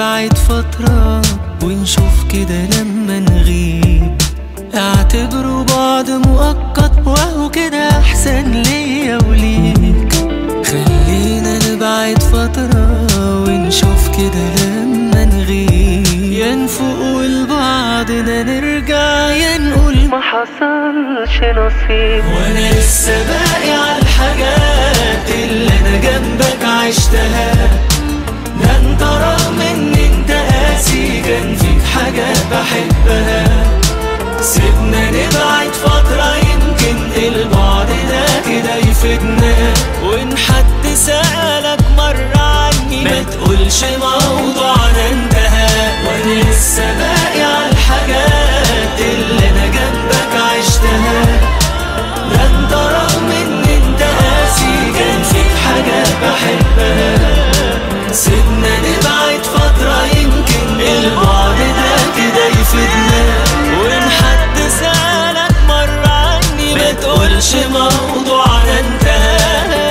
نبعد فترة ونشوف كده لما نغيب، اعتبروا بعض مؤقت وهو كده احسن ليا وليك. خلينا نبعد فترة ونشوف كده لما نغيب، يا نفوق لبعضنا نرجع يا نقول ما حصلش نصيب. وانا لسه باقي على الحاجات اللي انا جنبك عشتها، ده انت رغم ان انت قاسي كان فيك حاجات بحبها. سيبنا نبعد فترة يمكن البعد ده كده يفيدنا، وان حد سألك مرة عني ما تقولش موضوعنا انتهى. وانا لسه باقي على الحاجات اللي انا جنبك عشتها، ده انت رغم ان انت قاسي كان فيك حاجات بحبها. سيبنا نبعد فترة يمكن البعد ده كده يفيدنا، وان حد سألك مرة عني ما تقولش موضوعنا انتهى.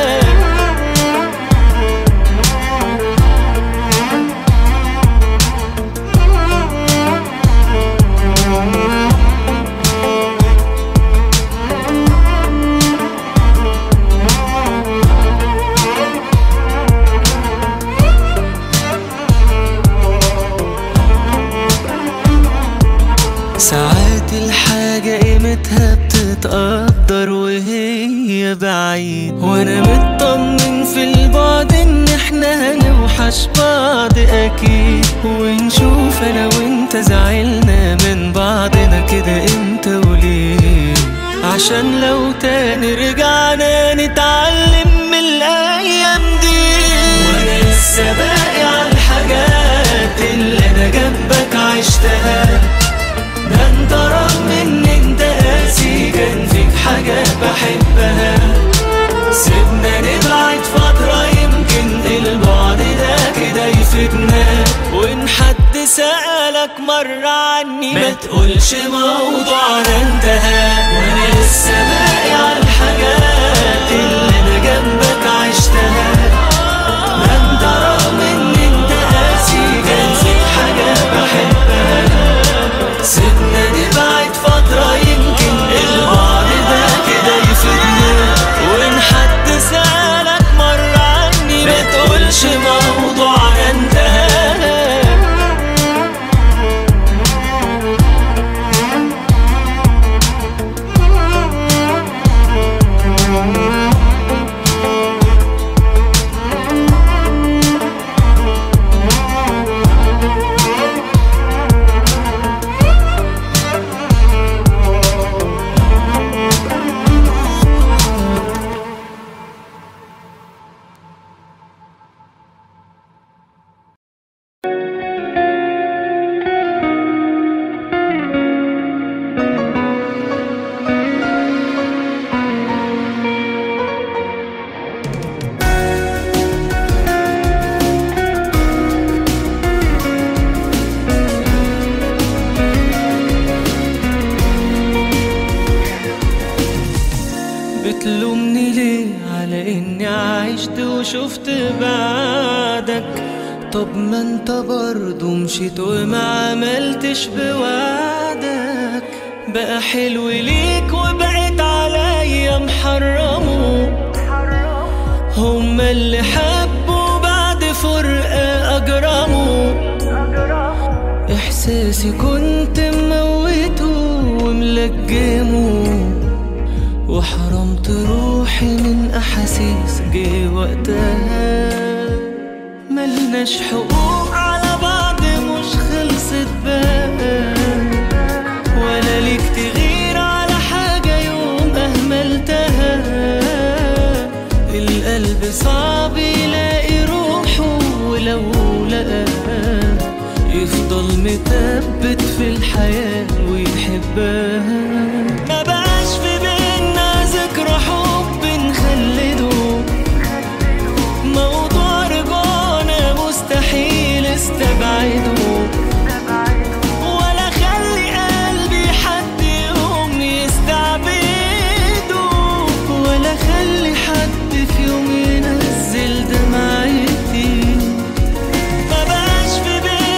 ساعات الحاجة قيمتها بتتقدر وهي بعيد، وانا مطمن في البعد ان احنا هنوحش بعض اكيد، ونشوف انا وانت زعلنا من بعضنا كده امتى وليه، عشان لو تاني رجعنا نتعلم من الايام دي. وانا لسه باقي على الحاجات اللي انا جنبك عشتها، ده انت رغم ان انت قاسي كان فيك حاجات بحبها. سيبنا نبعد فترة يمكن البعد ده كده يفيدنا، وان حد سألك مرة عني ما تقولش موضوعنا انتهى. وانا لسه باقي على الحاجات اللي انا جنبك عشتها، ده انت رغم ان انت قاسي كان فيك حاجات بحبها. سيبنا نبعد فترة يمكن البعد ده كده يفيدنا، وإن حد سألك مرة عني ما تقولش موضوعنا انتهى. بتلومني ليه على اني عشت وشفت بعدك؟ طب ما انت برضو مشيت وما عملتش بوعدك. بقى حلو ليك وبقيت عليا محرمه، هما اللي حبوا بعد فرقة اجرموا. احساسي كنت مموته وملجمه، وحرمت روحي من احاسيس جه وقتها. ملناش حقوق على بعض مش خلصت بقى، ولا ليك تغير على حاجة يوم اهملتها. القلب صعب يلاقي روحه، ولو لقاها يفضل مثبت في الحياة ويحبها. ما بقاش في بينا ذكرى حب نخلده، موضوع رجعنا مستحيل استبعده. ولا خلي قلبي حد يوم يستعبده، ولا خلي حد في يوم ينزل دمعتي. ما بقاش في بينا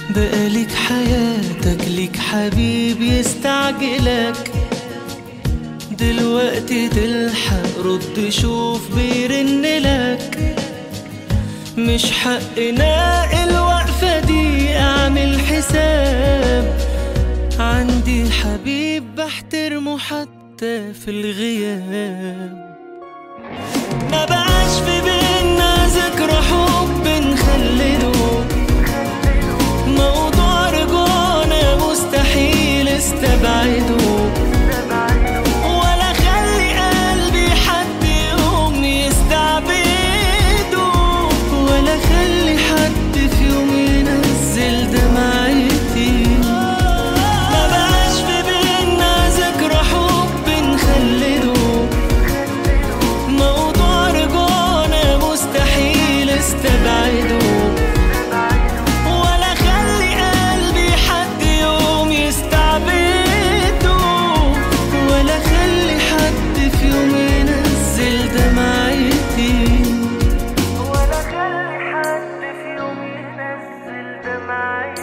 بقالك حياتك ليك حبيب يستعجلك، دلوقتي تلحق رد شوف بيرنلك. مش حقنا الوقفة دي اعمل حساب، عندي حبيب بحترمه حتى في الغياب. ما بقاش في بينا ذكرى حب نخلده، موضوع رجوعنا مستحيل استبعده، ولا خلي قلبي حد يوم يستعبده، ولا خلي حد في يوم ينزل دمعتي. ما بقاش في بينا ذكرى حب نخلده، موضوع رجوعنا مستحيل استبعده، ولا خلي قلبي حد يوم يستعبده، ولا خلي حد في يوم ينزل دمعتي، ولا خلي حد في يوم ينزل دمعتي.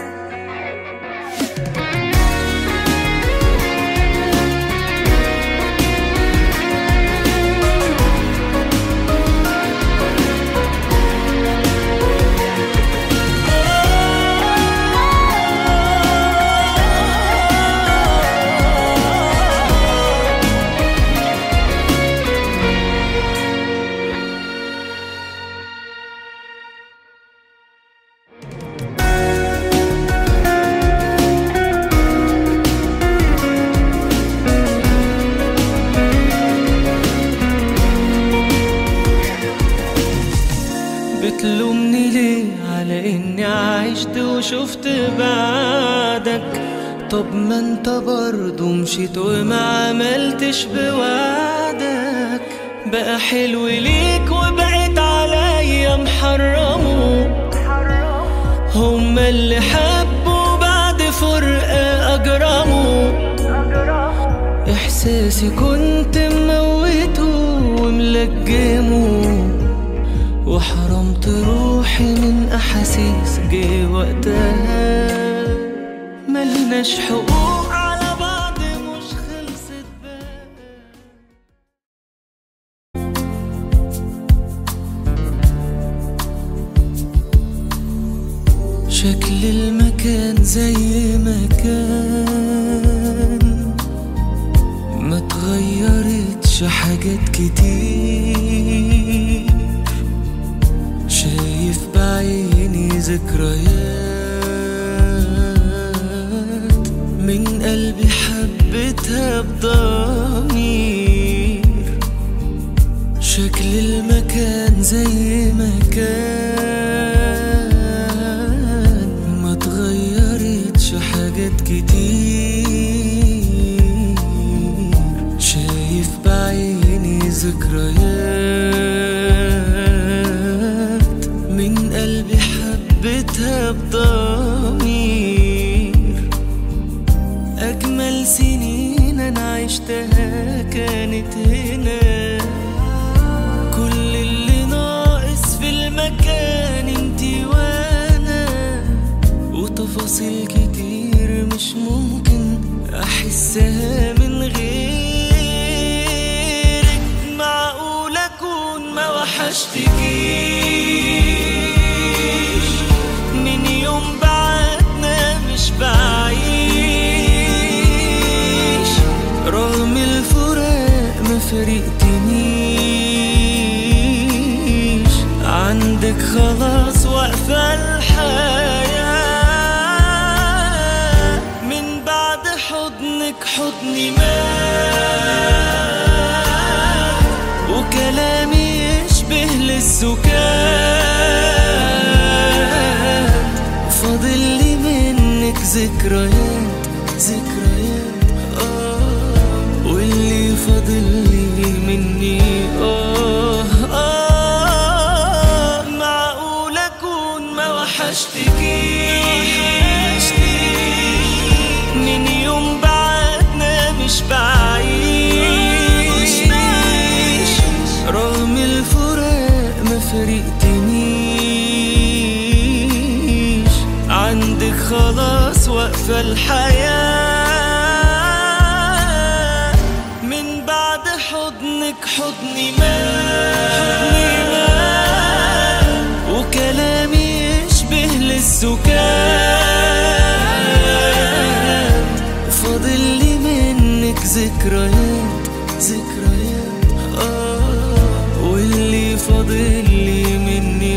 بتلومني ليه على اني عشت وشفت بعدك؟ طب ما انت برضو مشيت وما عملتش بوعدك. بقى حلو ليك وبقيت عليا محرمه، هما اللي حبوا بعد فرقة أجرموا. إحساسي كنت مموته وملجمه، وحرمت روحي من أحاسيس جه وقتها. ملناش حقوق على بعض مش خلصت بقى. شكل المكان زي ما كان، ما تغيرتش حاجات كتير. شايف بعيني ذكريات من قلبي حبيتها بضمير. شكل المكان زي ما كان، ما تغيرتش حاجات كتير. شايف بعيني ذكريات من قلبي حبيتها بضمير. أجمل سنين أنا عشتها كانت هنا، كل اللي ناقص في المكان انتي وأنا، وتفاصيل كتير مش ممكن أحسها من غيرك. معقول أكون ما وحشتكيش من يوم بعدنا مش بعيش، رغم الفراق ما فرقتنيش. عندك خلاص واقفة الحياة، من بعد حضنك حضني مات، وكلامي يشبه للسكات. فاضل لي منك ذكريات ذكريات واللي فاضل لي مني معقول أكون ما وحشتكيش من يوم بعدنا مش بعيش، رغم الفراق ما فرقتنيش. عندك واقفة الحياة من بعد حضنك. حضني مات وكلامي يشبه للسكات، فاضل لي منك ذكريات واللي فاضل لي مني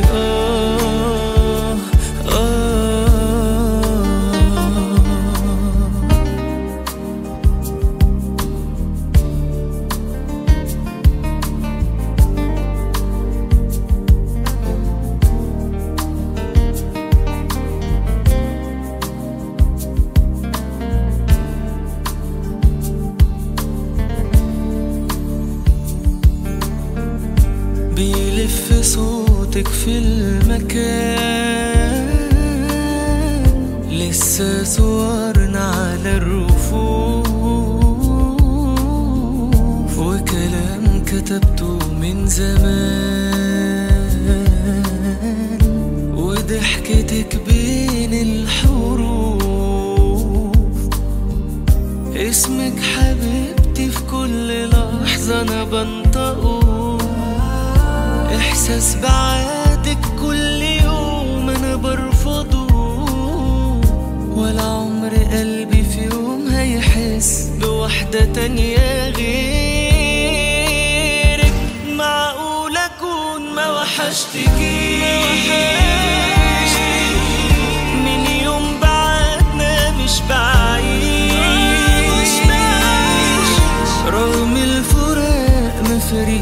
بيلف صوتك في المكان، لسه صورنا على الرفوف وكلام كتبته من زمان، وضحكتك بين الحروف، اسمك حبيبتي في كل لحظة أنا بنطقه، إحساس بعادك كل يوم أنا برفضه، ولا عمر قلبي في يوم هيحس بواحدة تانية غيرك. معقول أكون ما وحشتكيش من يوم بعدنا مش بعيش، رغم الفراق ما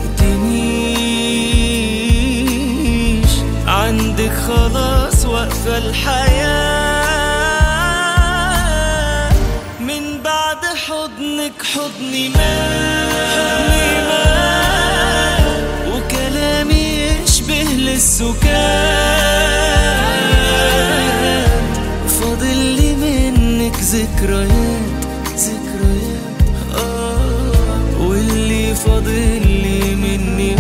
فرقتنيش، عندك خلاص واقفة الحياة من بعد حضنك. حضني مات وكلامي يشبه للسكات، فاضل لي منك ذكريات واللي فاضل لي مني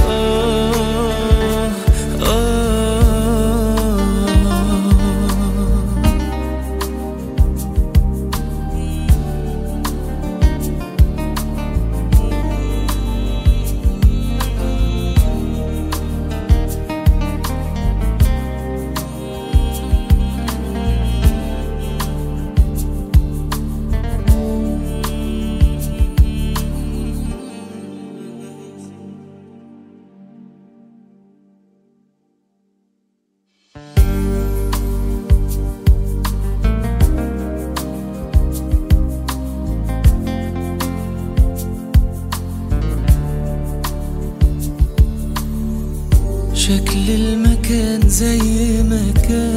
شكل المكان زي ما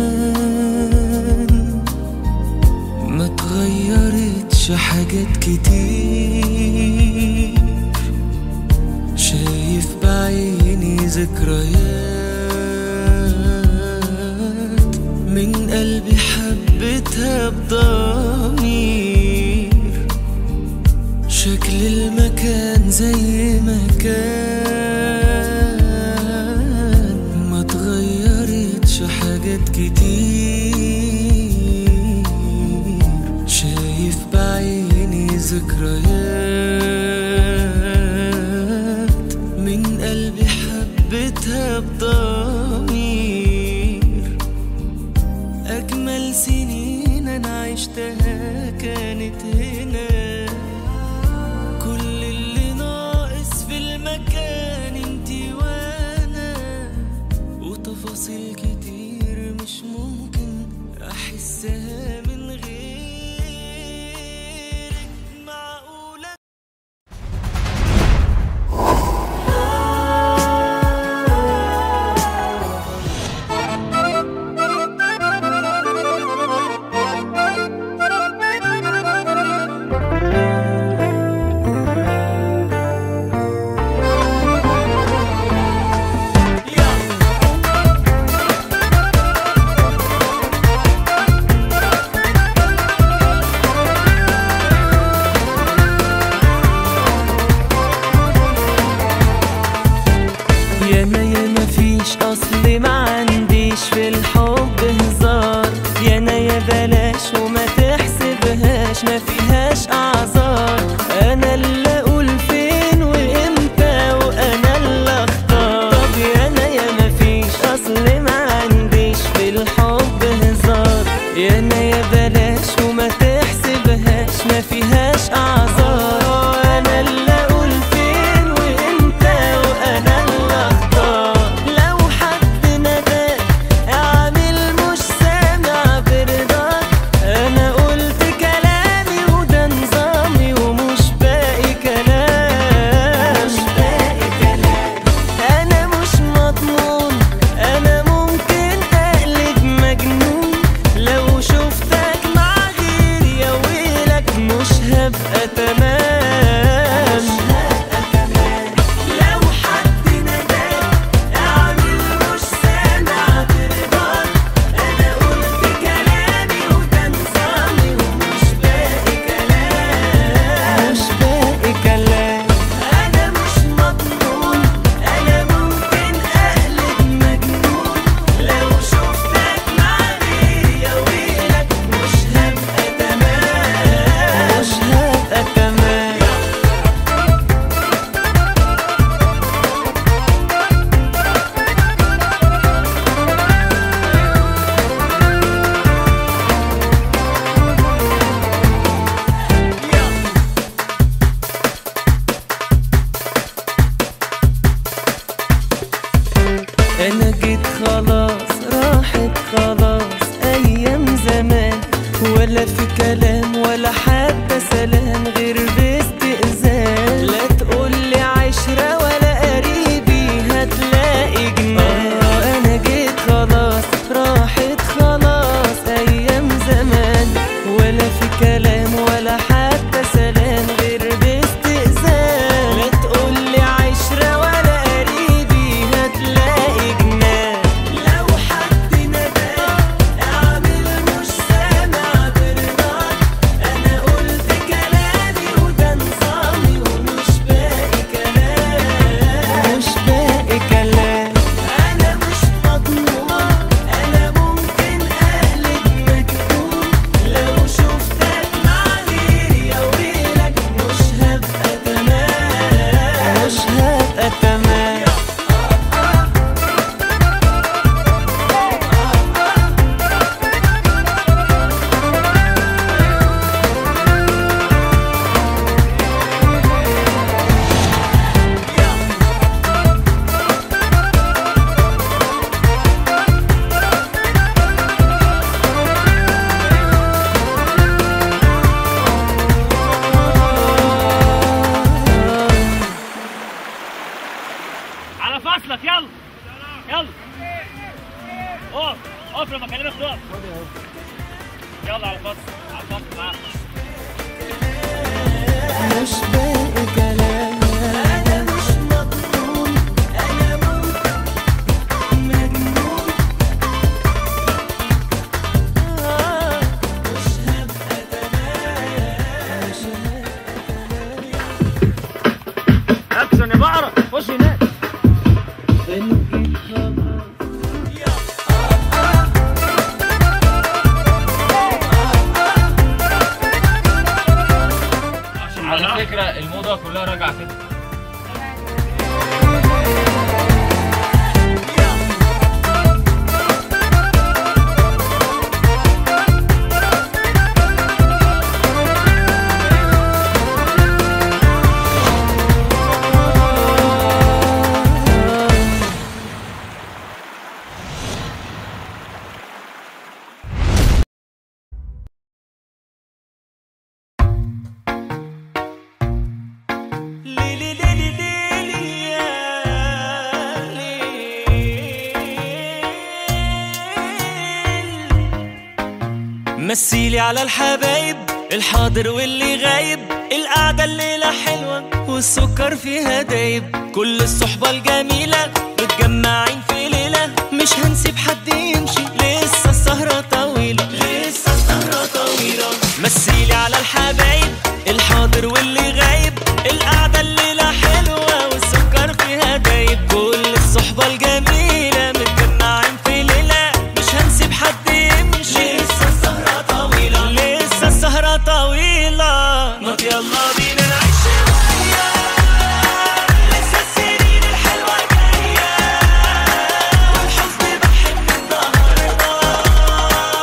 كان، ما تغيرتش حاجات كتير، شايف بعيني ذكريات من قلبي حبيتها بضمير، شكل المكان زي ما كان، ما تغيرتش حاجات كتير، شايف بعيني ذكريات من قلبي حبيتها بضمير، أجمل سنين أنا عشتها كانت هنا، كل اللي ناقص في المكان انتي وانا، وتفاصيل كتير مش ممكن احسها من غيرك. معقولة أصلي ما عنديش في الحب هزار، يا أنا يا بلاش وما تحسن يا انا يا بلاش وما تحسبهاش ما فيهاش اعذار. انا اللي اقول فين وانت وانا اللي اختار. لو حد نداك اعمل مش سامع برضاك. انا قلت كلامي وده نظامي ومش باقي كلام. مش باقي كلام. انا مش مضمون انا ممكن اقلب مجنون. لو شفتك مع غيري يا ويلك مش هبقى تمام. لو حد نداك اعمل مش سامع برضاك. انا قلت كلامي وده نظامي ومش باقي كلام. مش باقي كلام. انا مش مضمون انا ممكن اقلب مجنون. لو شفتك مع غيري يا ويلك مش هبقى تمام. مش هبقى تمام. انا جيت خلاص راحت خلاص ايام زمان. ولا في كلام ولا حتى سلام غير باستئذان. لا تقولي عشرة ولا قريبي هتلاقي جنان. انا جيت خلاص راحت خلاص ايام زمان. ولا في كلام ولا حتى سلام غير باستئذان. لا تقولي عشرة ولا قريبي هتلاقي جنان. لو حد نداك اعمل مش سامع برضاك. انا قلت كلامي وده نظامي ومش باقي كلام. مش باقي كلام. انا مش مضمون انا ممكن اقلب مجنون. لو شفتك مع غيري يا ويلك مش هبقى تمام. مش هبقى تمام. على فصلك يلا يلا. اقف اقف لما اكلمك تقف. يلا على فصل على فصل معاك. مش باقي كلام. انا مش مضمون انا ممكن مجنون. مش هبقى تمام. مش هبقى تمام. اكشن يا بقرة خش هناك. على فكرة الموضة كلها راجعة كده. مثيلي على الحبايب الحاضر واللي غايب. القعدة الليلة حلوة والسكر فيها دايب. كل الصحبة الجميلة متجمعين في ليلة. مش هنسيب حد يمشي لسه السهرة طويلة. لسه السهرة طويلة. مثيلي على الحبايب الحاضر واللي غايب. القعدة الليلة حلوة والسكر فيها دايب. كل الصحبة الجميلة متجمعين في ليلة. مش هنسيب حد يمشي لسه السهرة طويلة. لسه السهرة طويلة. ما يلا بينا نعيش شوية. لسه السنين الحلوة جاية والحزن بحب النهاردة.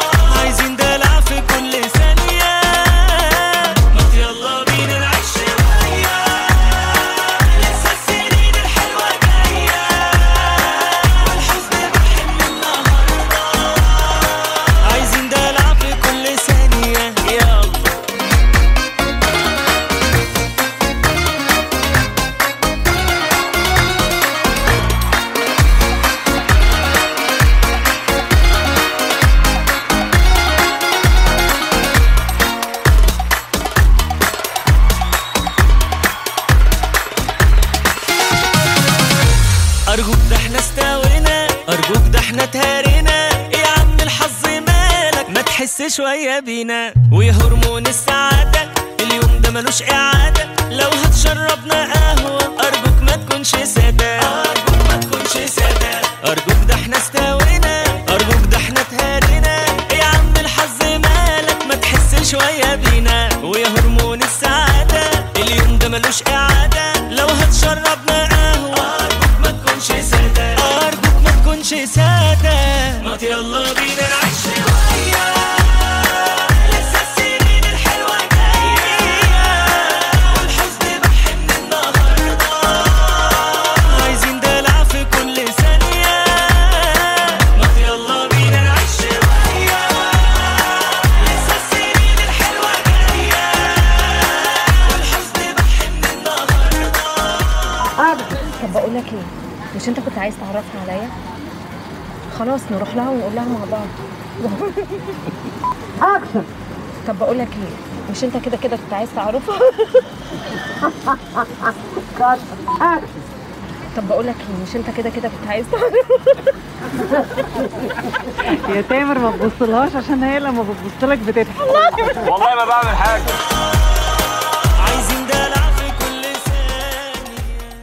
تحس شوية بينا. ويا هرمون السعادة اليوم ده ملوش إعادة، لو هتشربنا قهوة أرجوك ما تكونش سادة، أرجوك ما تكونش سادة، أرجوك ده احنا استوينا، أرجوك ده احنا اتهرينا. يا عم الحظ مالك ما تحس شوية بينا. ويا هرمون السعادة اليوم ده ملوش إعادة، لو هتشربنا قهوة أرجوك ما تكونش سادة، أرجوك ما تكونش سادة. ما يلا بينا نعيش شوية، لسه السنين الحلوة جاية، والحزن بح من النهاردة، عايزين دلع في كل ثانية. ما يلا بينا نعيش شوية، لسه السنين الحلوة جاية، والحزن بح من النهاردة. طب بقول لك ايه، مش انت كنت عايز تعرفها عليا؟ خلاص نروح لها ونقول لها مع بعض. اكشن. طب بقول لك ايه، مش انت كده كده كنت عايز تعرفها؟ اكشن. طب بقول لك ايه، مش انت كده كده كنت عايز تعرفها؟ يا تامر ما تبصلهاش عشان هي لما بتبصلك بتضحك. والله ما بعمل حاجه. عايزين دلع في كل ثانية.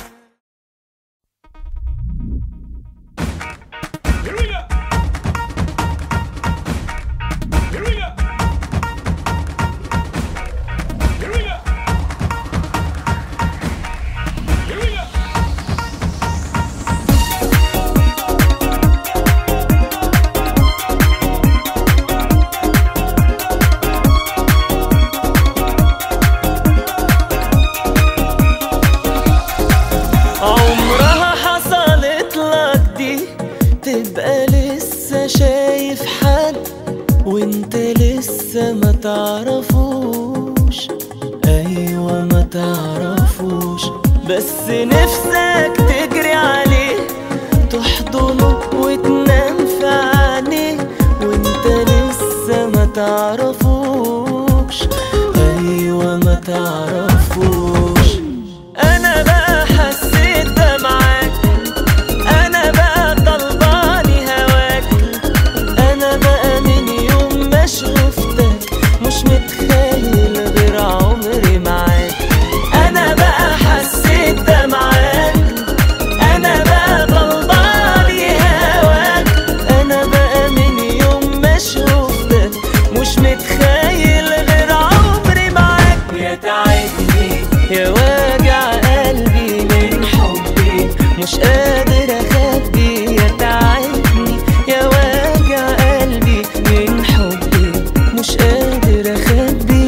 عمرها حصلت لك دي، تبقى لسه شايف حد وانت لسه ما تعرفوش، ايوه ما تعرفوش، بس نفسك تجري عليه تحضنه وتنام في عينيه وانت لسه ما تعرفوش، ايوه ما تعرفوش. انا بقى حسيت ده معاك، انا بقى طلباني هواك، انا بقى من يوم ما شفتك مش متخيل غير عمري معاك. انا بقى حسيت ده معاك، انا بقى طلباني هواك، انا بقى من يوم ما شفتك مش متخيل غير عمري معاك. يا تعبني يا وجع قلبي من حبي مش قادر اخبي، يا تعبني يا وجع قلبي من حبي مش قادر اخبي.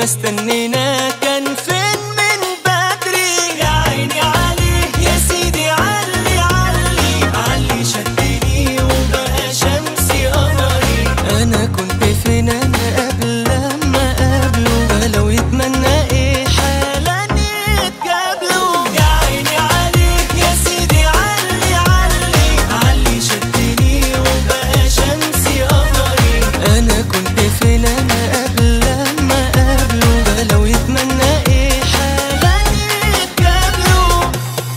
استنينا كان فين من بدري. يا عيني عليه يا سيدي علي علي علي شدني وبقى شمسي قمري. انا كنت فين انا قبل لما قابله لو يتمنى ايه حالا يتقابلوا. يا عيني عليه يا سيدي علي علي علي شدني وبقى شمسي قمري. انا كنت فين انا قبل لما قابله لو يتمنى ايه حالا يتقابلوا.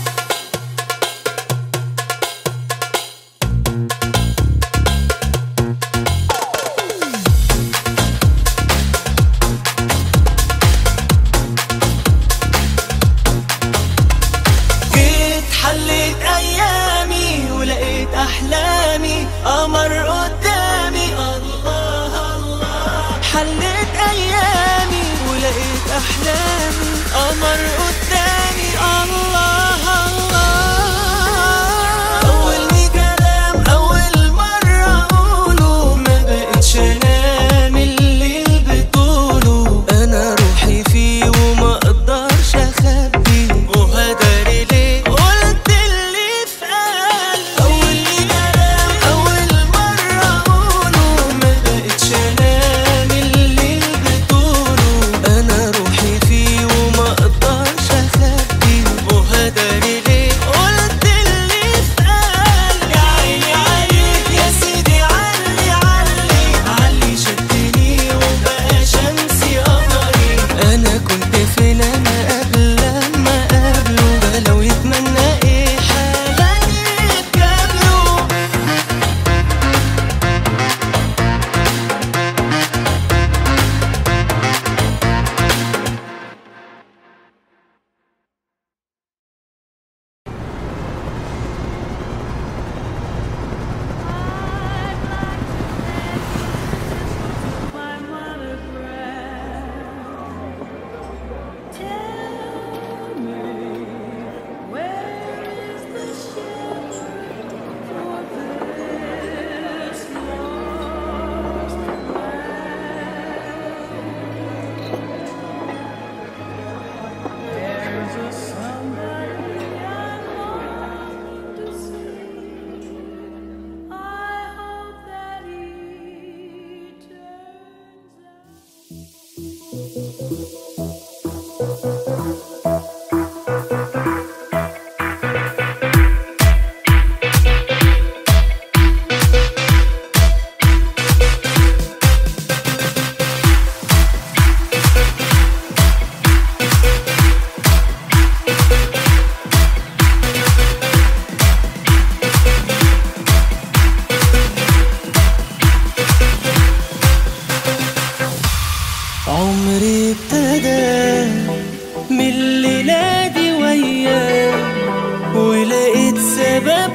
جيت حليت ايامي ولقيت احلامي قمر قدامي. الله الله حليت ايامي ولقيت احلامي قمر قدامي. الله الله اول كلام اول مره اقوله ما بقتش انام الليل بطوله. انا روحي فيه وما اقدرش اخبي وهداري ليه قلت اللي في قلبي. اول كلام اول مره اقوله ما بقتش انام الليل بطوله. انا روحي فيه وما اقدرش اخبي وهداري ليه قلت اللي في قلبي. يا عيني عليك يا سيدي علي علي علي شدني وبقى شمسي قمري. انا كنت فين انا قبل لما قابله لو يتمنى ايه حالا يتقابلوا. عمري ابتدى من الليلة دي وياه ولقيت سبب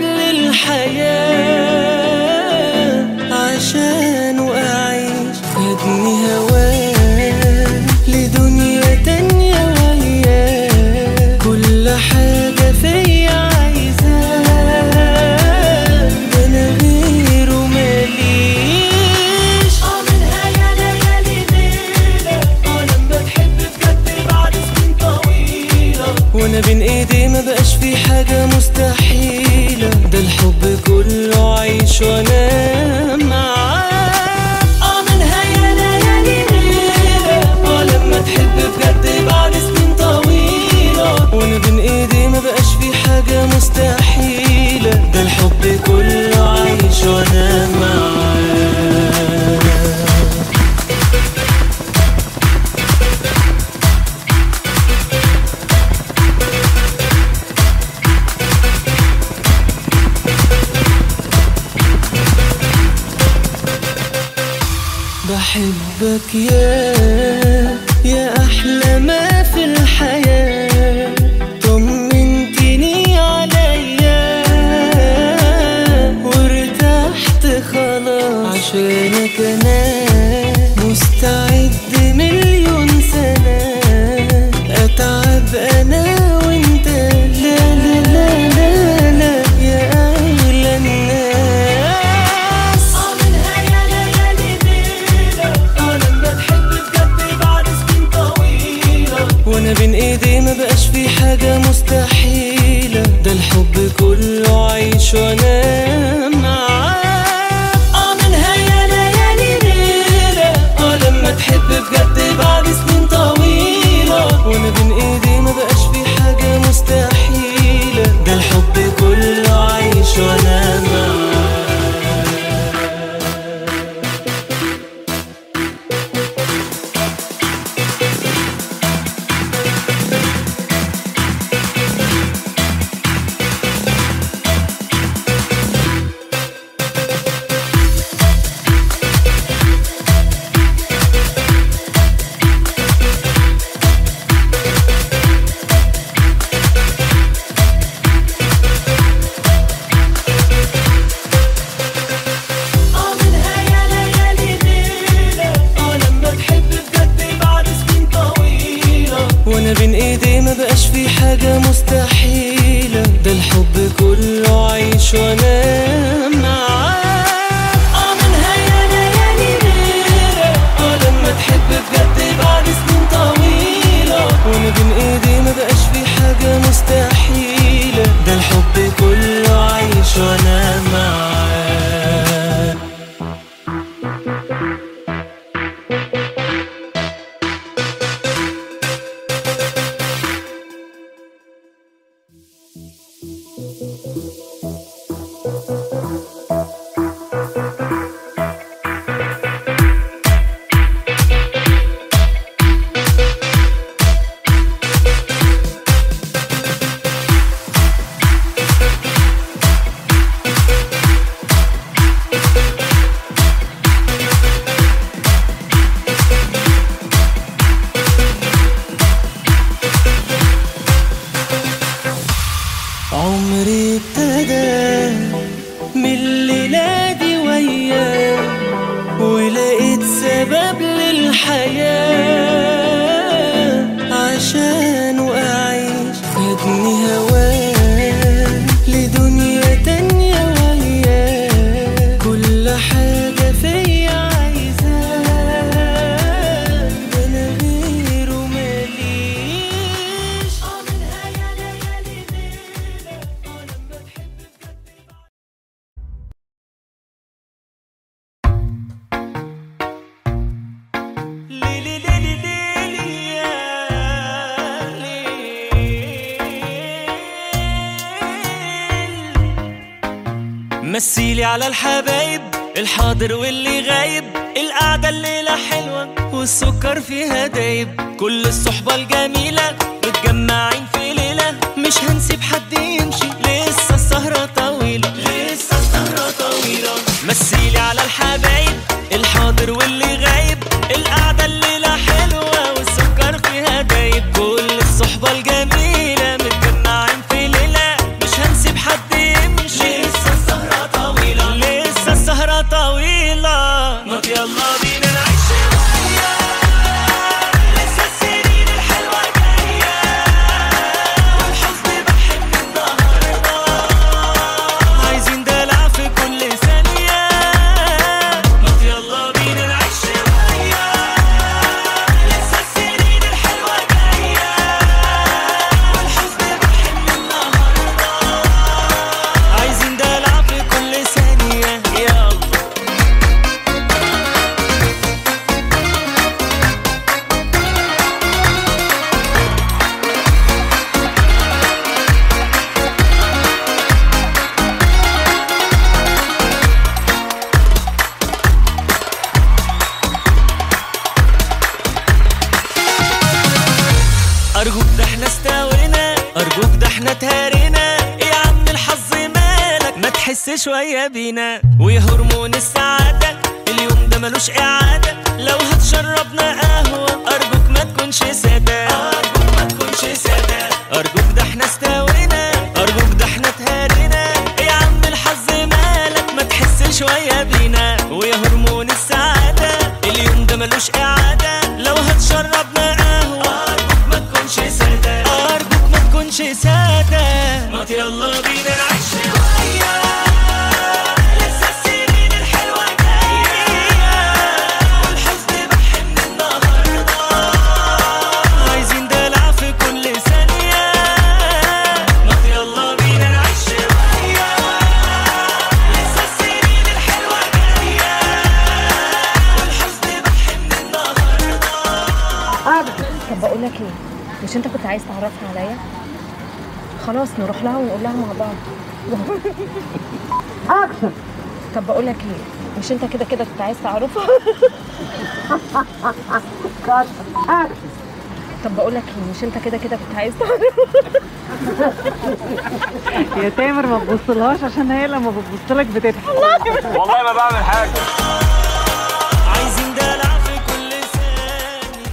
للحياة عشان أعيش. خدني هواه لدنيا تانية وياه كل حاجة فيا عايزاه. ده أنا غيره ماليش. منها يا ليالي ليلة لما تحب بجد بعد سنين طويلة وانا بين ايدي ما بقاش في حاجة مستحيلة. ده الحب كله عيش وانا معاه. منها يا ليالي ليلة لما تحب بجد بعد سنين طويلة وانا بين ايدي ما بقاش في حاجة مستحيلة. ده الحب كله عيش وانا معاه. بحبك يا أحلى ما في الحياة. طمنتني عليا وارتحت خلاص عشانك أنا مستعد مليون سنة أتعب أنا وأنت. لا لا لا لا لا يا أغلى الناس. منها يا ليالي ليلة لما تحب بجد بعد سنين طويلة ايدي ما بقاش في حاجة مستحيلة، ده الحب كله عيش وانا معاك. منها يا ليالي ليلة، لما تحب بجد بعد سنين طويلة، وانا بين ايدي ما بقاش في حاجة مستحيلة، ده الحب كله عيش وانا معاك. وانا بين ايدي ما بقاش في حاجة مستحيلة، ده الحب كله عيش وانا معاك. منها يا ليالي ليلة، لما تحب بجد بعد سنين طويلة، وانا بين ايدي ما بقاش في حاجة مستحيلة، ده الحب كله عيش وانا معاك. عمري ابتدى من الليلة دي وياه، ولقيت سبب للحياة، عشان أعيش خدني هواه لدنيا تانية وياه، كل حاجة فيا عايزاه، ده أنا غيره ماليش. منها يا ليالي ليلة، لما تحب ليلي ليلي ليلي يا ليل. مثيلي على الحبايب الحاضر واللي غايب، القعدة الليلة حلوة والسكر فيها دايب، كل الصحبة الجميلة متجمعين في ليلة، مش هنسيب حد يمشي، لسه السهرة طويلة، لسه السهرة طويلة. مثيلي على الحبايب الحاضر واللي غايب، القعدة الليلة حلوة والسكر فيها دايب، كل الصحبة الجميلة متجمعين في ليلة، مش هنسيب حد يمشي، لسه السهرة طويلة، لسه السهرة طويلة. ما يلا بينا نعيش شوية، لسه السنين الحلوة جاية، والحزن بحب النهاردة، عايزين دلع في كل ثانية. ما يلا بينا نعيش شوية، لسه السنين الحلوة جاية، والحزن بحب النهاردة، عايزين دلع في كل ثانية. يلا أرجوك ده احنا استوينا، أرجوك ده احنا تهارينا، يا عم الحظ مالك ما تحس شوية بينا، ويا هرمون السعادة اليوم ده ملوش إعادة، لو هتشربنا قهوة أرجوك ما تكونش سادة، أرجوك ما تكونش سادة. أرجوك ده احنا استوينا، أرجوك ده احنا تهارينا، يا عم الحظ مالك ما تحس شوية بينا، ويا هرمون السعادة اليوم ده ملوش إعادة، لو هتشربنا قهوة أرجوك ما تكونش سادة، أرجوك ما تكونش سادة. ما يلا بينا نعيش شوية، لسه السنين الحلوة جاية، والحزن بحن النهاردة، عايزين دلع في كل سنة. عايز تعرفها عليا خلاص نروح لها ونقول لها مع بعض. اكشن. طب بقول لك ايه، مش انت كده كده كنت عايز تعرفها؟ اكشن. طب بقول لك ايه، مش انت كده كده كنت عايز تعرفها؟ يا تامر ما تبصلهاش عشان هي لما بتبصلك بتضحك. والله ما بعمل حاجه. عايزين دلع في كل ثانية.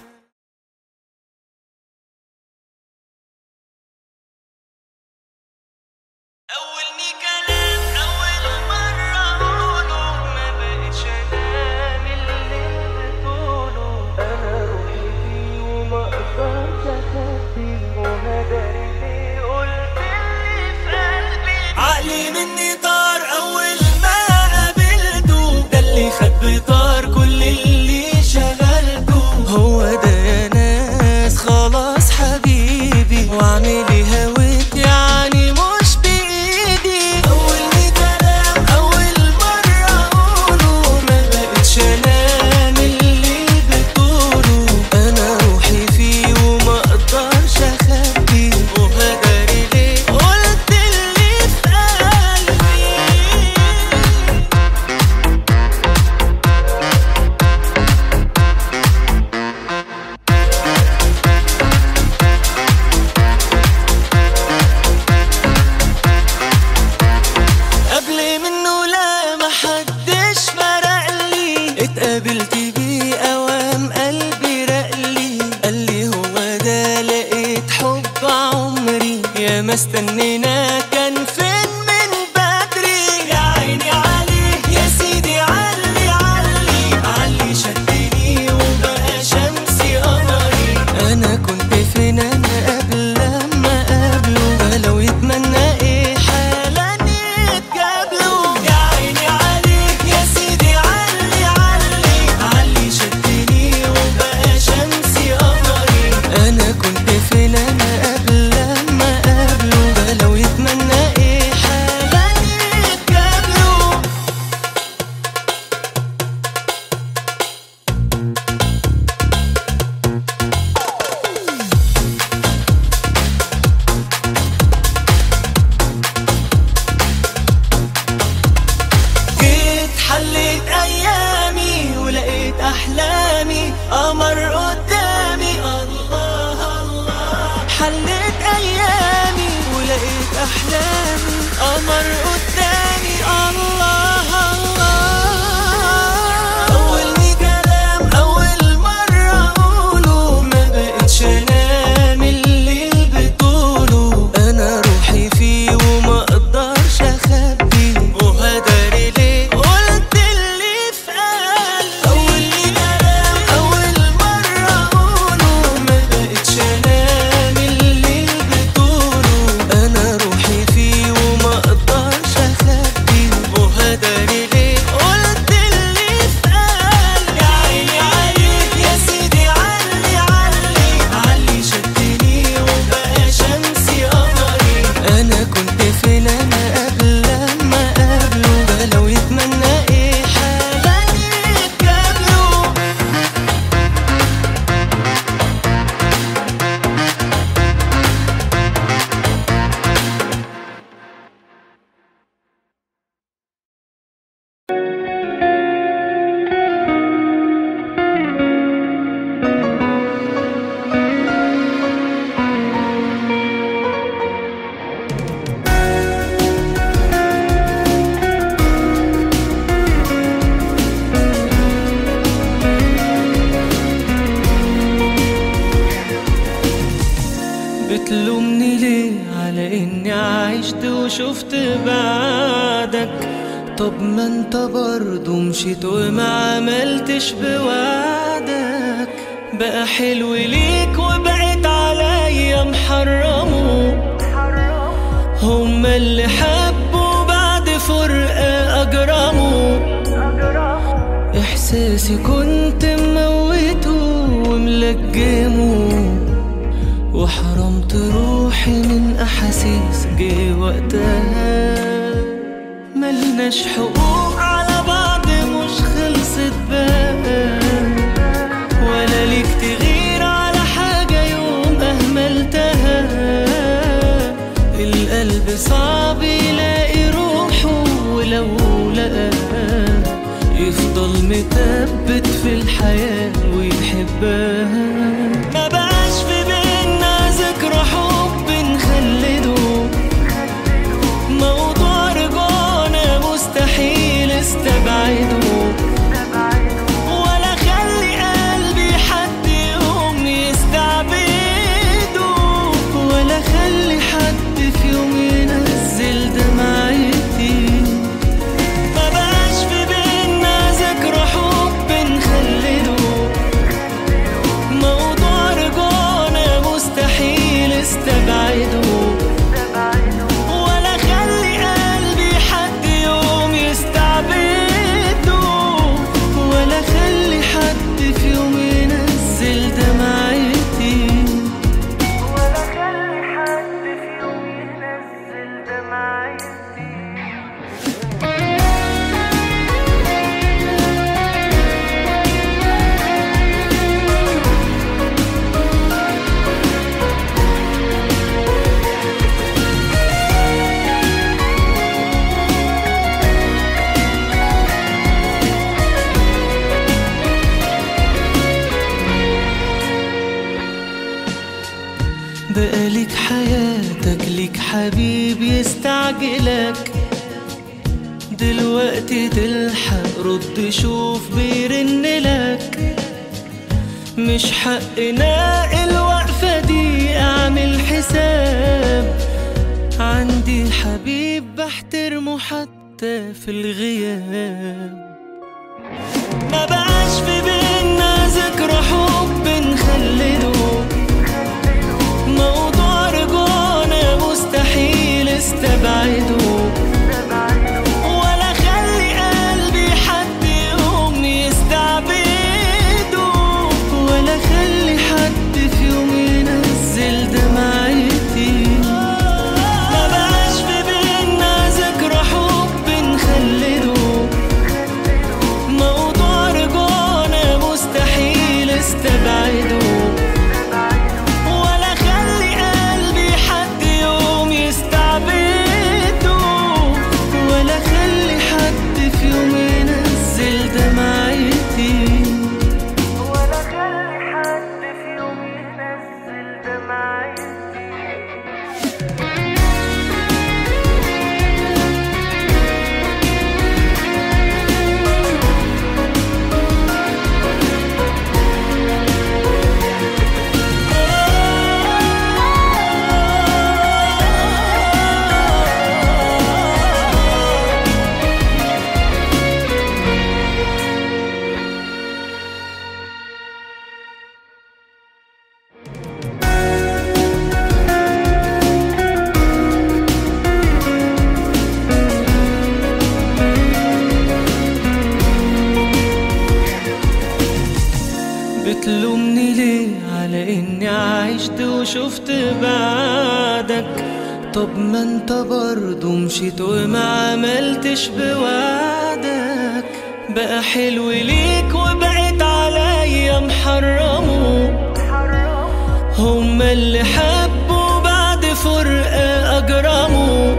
أول كلام أول مرة أقوله ما بقتش أنام اللي بتقوله. أنا روحي فيه وما أقدرش أخبيه وهداري ليه قلت اللي في قلبي. عقلي مني طار أول ما قابلته، ده اللي خد بطار كل اللي شغلته. هو ده يا ناس خلاص حبيبي، وعملي هويت يعني مش بإيدي. أول كلام أول مرة أقوله ما بقتش أنام اللي بتقوله. أنا روحي فيه وما أقدرش أخبيه وهداري ليه قلت اللي في قلبي. قبل منه لا محدش فرقلي، اتقابلت بيه اوام قلبي رقلي. قالي هو ده لقيت حب عمري، يا ما استنينا كان فين من بدري. يا عيني عليه يا سيدي علي علي علي، شدني وبقى شمسي قمري. انا كنت فين انا قبل لما قابله، لو يتمنى ايه حالا يتقابلوا. يا عيني عليك يا سيدي علي علي علي، شدني وبقى شمسي قمري. انا كنت فين انا قبل لما قابله، لو يتمنى ايه حالا يتقابلوا. جيت حليت ايامي ولقيت احلامي قمر قدامي. الله الله، حليت ايامي ولقيت احلامي قمر قدامي. الله الله، اول كلام اول مرة اقوله ما بقتش انام اللي بتقوله. انا روحي فيه وما اقدرش اخبيه وهداري ليه قلت اللي في قلبي. اول كلام اول مرة اقوله ما بقتش انام اللي بتقوله. انا روحي فيه وما اقدرش اخبيه وهداري ليه قلت اللي في قلبي. يا عيني عليك يا سيدي علي علي علي، شدني وبقى شمسي قمري. انا كنت فين انا قبل لما قابله، لو يتمنى ايه حالا يتقابلوا. بتلومني ليه على اني عشت وشفت بعدك؟ طب ما انت برضو مشيت وما عملتش بوعدك. بقى حلو ليك وبقيت عليا محرمه، هما اللي حبوا بعد فرقة أجرموا. إحساسي كنت مموته وملجمه، وحرمت روحي من أحاسيس جه وقتها. ملناش حقوق على بعض مش خلصت بقى، ولا ليك تغير على حاجة يوم أهمل القلب صعب يلاقي روحه، ولو لقاها يفضل متثبت في الحياة ويحبها. ما بقاش في بينا ذكرى حب نخلده، موضوع رجعنا مستحيل استبعده، ولا خلي قلبي حد يوم يستعبده، ولا خلي حد في يوم ينزل دمعتي. ما بقاش في بينا ذكرى حب نخلده، موضوع رجعنا مستحيل استبعده، ولا خلي قلبي حد يوم يستعبده، ولا خلي حد في يوم ينزل دمعتي، ولا خلي حد في يوم ينزل دمعتي. بقالك حياتك ليك حبيب يستعجلك، دلوقتي تلحق رد شوف بيرنلك. مش حقنا الوقفة دي اعمل حساب، عندي حبيب بحترمه حتى في الغياب. ما بقاش في بينا ذكرى حب نخلده، موضوع رجعنا مستحيل استبعده، ولا خلي قلبي حد يوم يستعبده، ولا خلي حد في يوم ينزل دمعتي. ما بقاش في بينا ذكرى حب نخلده، موضوع رجعنا مستحيل استبعده، بتلومني ليه على اني عشت وشفت بعدك؟ طب ما انت برضو مشيت وما عملتش بوعدك. بقى حلو ليك وبقيت عليا محرمه، هما اللي حبوا بعد فرقة أجرموا.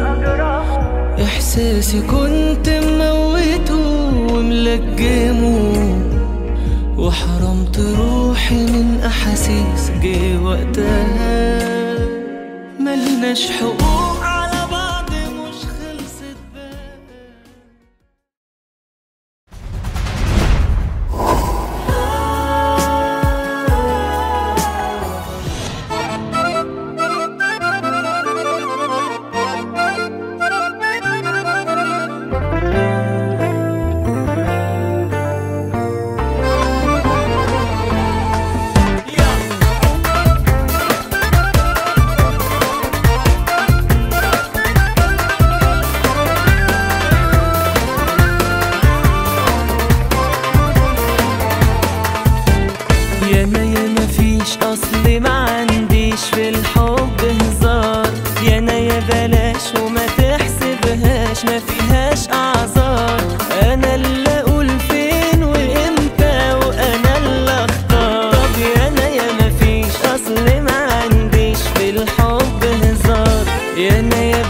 إحساسي كنت مموته وملجمه، وحرمت روحي من أحاسيس جه وقتها. ملناش حقوق على بعض مش خلصت بقى. ما فيهاش اعذار، انا اللي اقول فين وامتى وانا اللي اختار. طب يا انا يا ما فيش اصل ما عنديش في الحب هزار، يا انا يا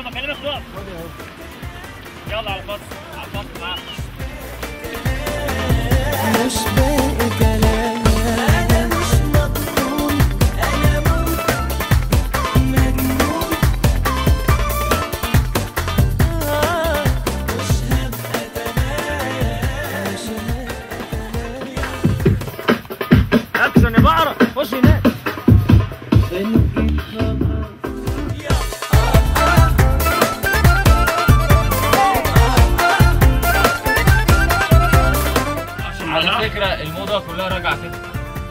لما اكلمك تقف. يلا على الخط معاك. مش باقي كلام، انا مش مطمون، انا مجنون. مش هبقى تمام، مش هبقى تمام. اكشن يا بعرة، خش هناك. على فكرة الموضة كلها راجعة كده.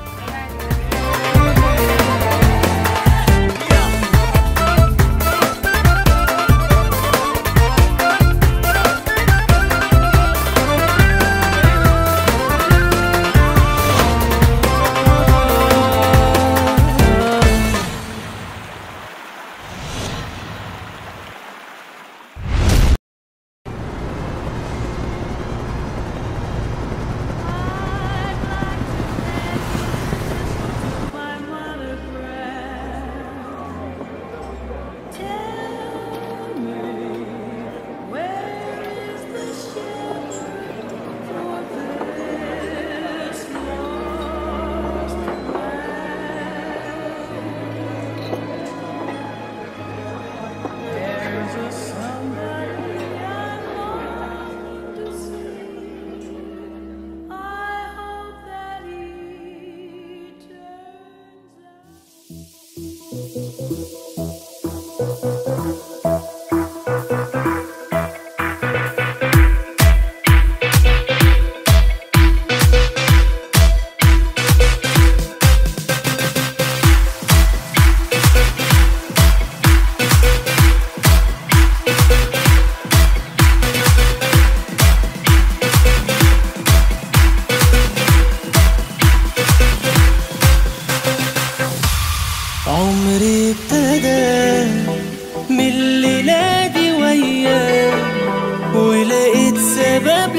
عمري ابتدى من الليلة دي وياه، ولقيت سبب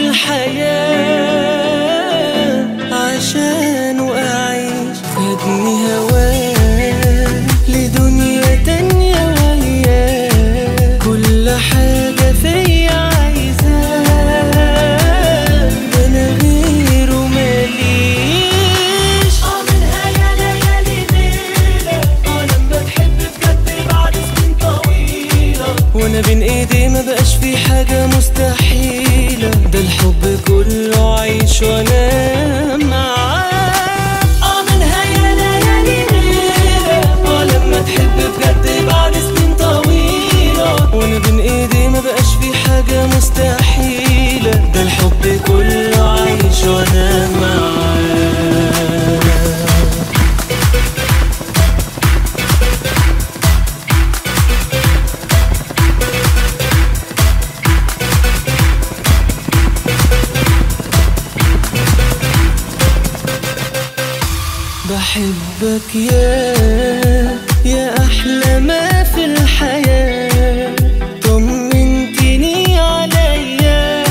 للحياة عشانه أعيش. خدني هواه لدنيا تانية وياه، كل حاجة فيا عايزاه، ده أنا غيره ماليش. منها يا ليالي ليلة، لما تحب بجد بعد سنين طويلة، وانا بين ايدي ما بقاش في حاجة مستحيلة، ده الحب كله عيش وانا معاه. منها يا ليالي ليلة، لما تحب بجد بعد سنين طويلة، وانا بين ايدي ما بقاش في حاجة مستحيلة، ده الحب كله عيش وانا معاه. بحبك يا أحلى ما في الحياة، طمنتني عليا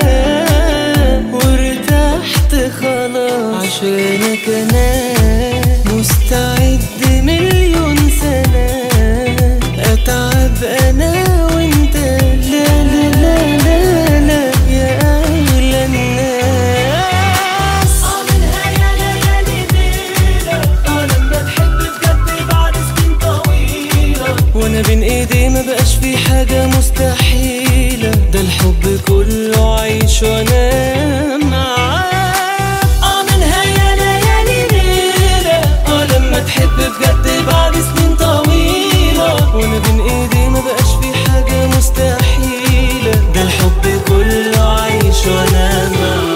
وارتحت خلاص، عشانك أنا مستعد مليون سنة أتعب أنا وأنت. لا لا لا لا لا يا أغلى الناس. منها يا ليالي ليلة، لما تحب بجد بعد سنين طويلة، وانا بين ايدي ما بقاش في حاجة مستحيلة، ده الحب كله عيش وانا معاه. منها يا ليالي ليلة، لما تحب بجد بعد سنين طويلة، وانا بين ايدي ما بقاش في حاجة مستحيلة، ده الحب كله عيش وانا معاه.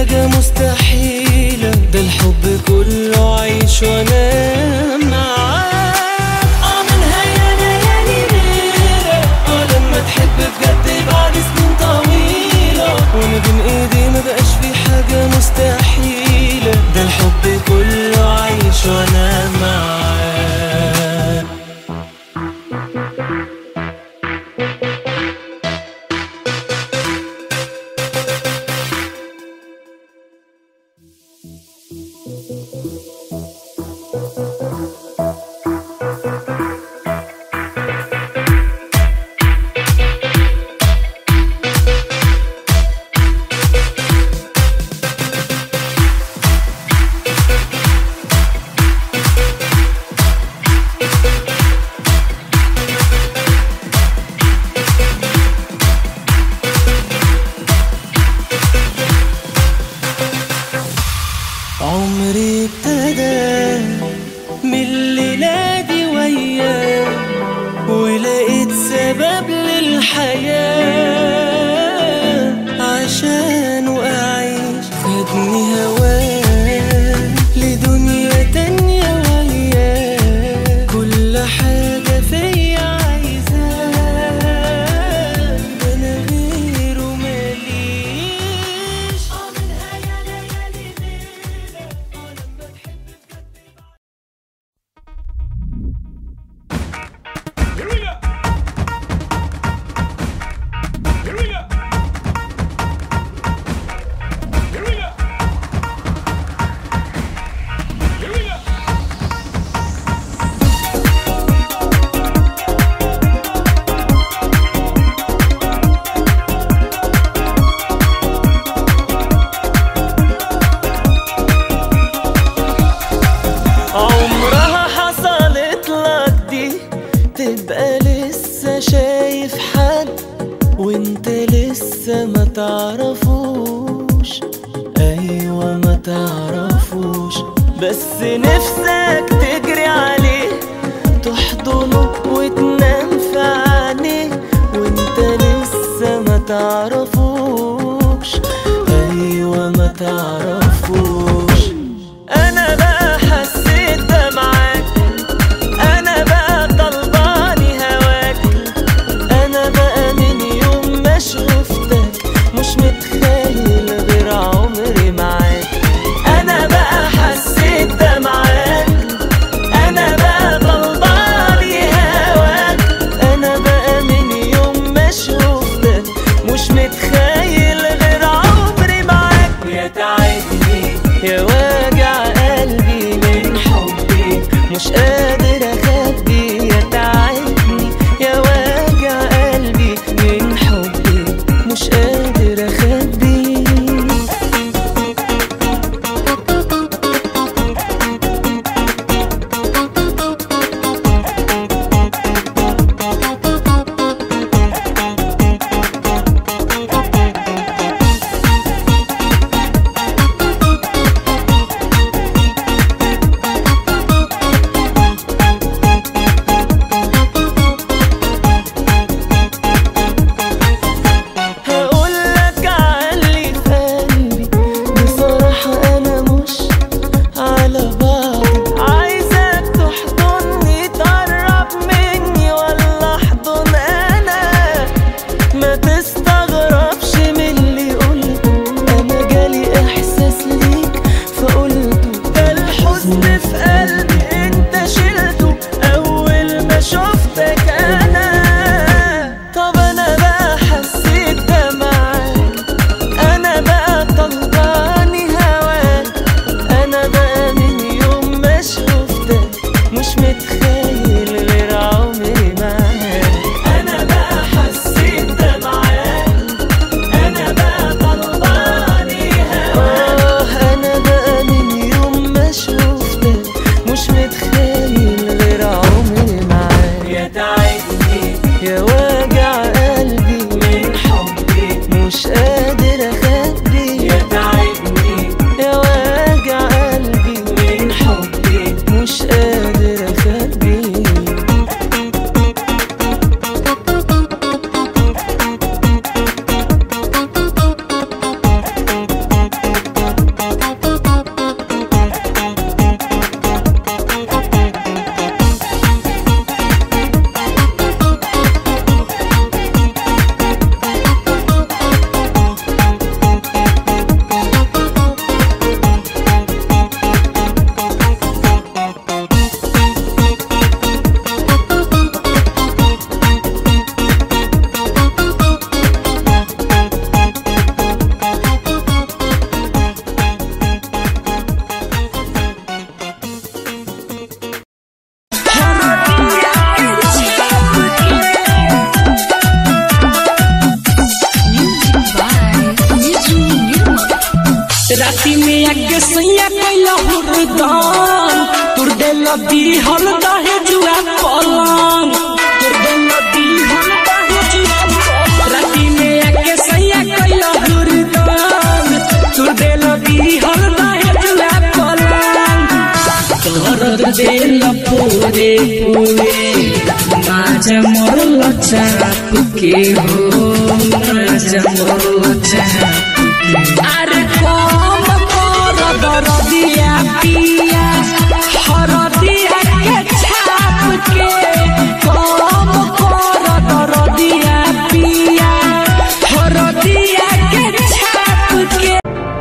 حاجة مستحيلة، ده الحب كله عيش وانا معاك. منها يا ليالي ليلة، لما تحب بجد بعد سنين طويلة، وانا بين ايدي مبقاش في حاجة مستحيلة، ده الحب كله عيش وانا معاك. عمري ابتدى من الليلة دي وياك، ولقيت سبب للحياة عشانه أعيش. خدني هواك لدنيا تانية وياك، كل حاجة فيا عايزاك، أنا غيره ماليش. منها يا ليالي ليلة، لما تحب عمرها حصلت لك دي، تبقى لسه شايف حد وانت لسه ما تعرفوش. ايوه ما تعرفوش، بس نفسك تجري عليه، تحضنه وتنام في عينيه، وانت لسه ما تعرفوش. ايوه ما تعرفوش. انا بقى حسيت ده معاك، انا بقى طلباني هواك، انا بقى من يوم ما شفتك مش متخيل غير عمري معاك. انا بقى حسيت ده معاك، انا بقى طلباني هواك، انا بقى من يوم ما شفتك مش متخيل غير عمري معاك. يا تعبني يا وجع قلبي من حبي، مش قادر اخبي. يا تعبني يا وجع قلبي من حبي، مش قادر اخبي. राती में आगे सैया कैला हुरदान तुर दिल दी हल दहे जुआ पलंग तुर दिल दी हल दहे जुआ राती में आगे सैया कैला हुरदान तुर दिल दी हल दहे जुआ पलंग तोर दिल पूरे पूरे माजा मोर चाप के हो माजा मोर चाप अरे कम कर दरदिया पिया हरदिया के छाप के कम कर दरदिया पिया हरदिया के छाप के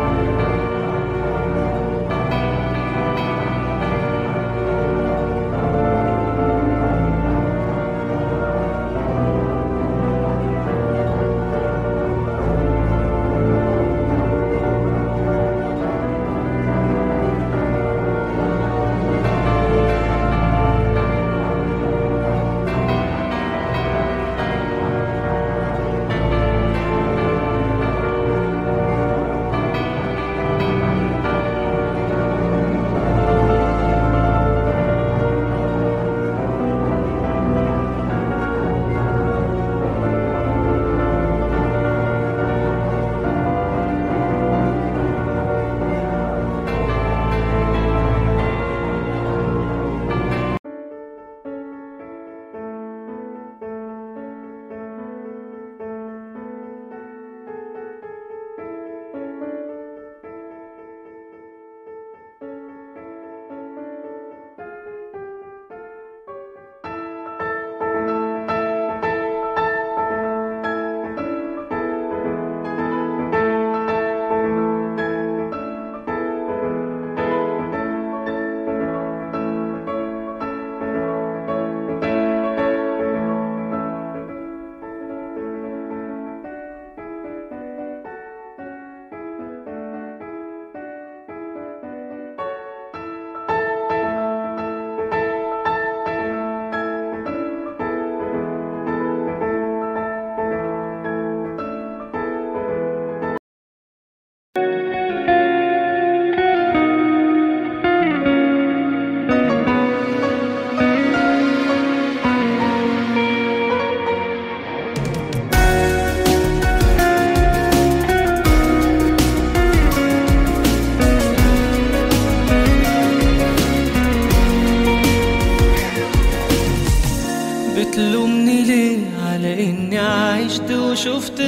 بتلومني ليه على اني عشت وشفت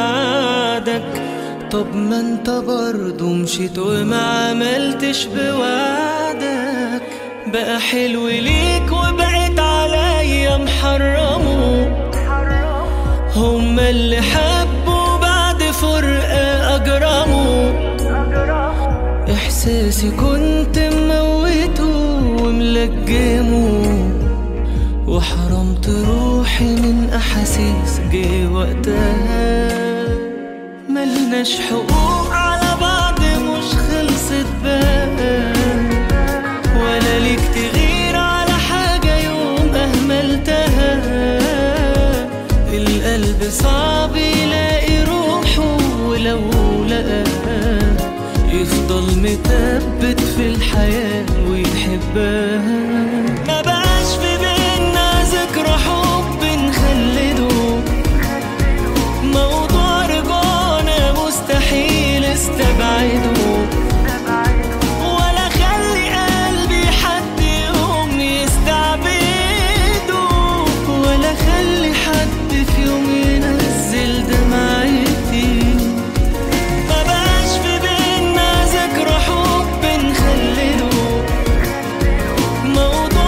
بعدك؟ طب ما انت برضو مشيت وما عملتش بوعدك. بقى حلو ليك وبقيت عليا محرمه، هما اللي حبوا بعد فرقة أجرموا. إحساسي كنت مموته وملجمه، وحرمت روحي من أحاسيس جه وقتها. ملناش حقوق على بعض، مش خلصت بقى، ولا ليك تغير على حاجة يوم أهملتها. القلب صعب يلاقي روحه، ولو لقاها يفضل متثبت في الحياة ويحبها. ما بقاش في بينا ذكرى حب نخلده، موضوع رجعنا مستحيل استبعده، ولا خلي قلبي حد يوم يستعبده، ولا خلي حد في يوم ينزل دمعتي. ما بقاش في بينا ذكرى حب نخلده، موضوع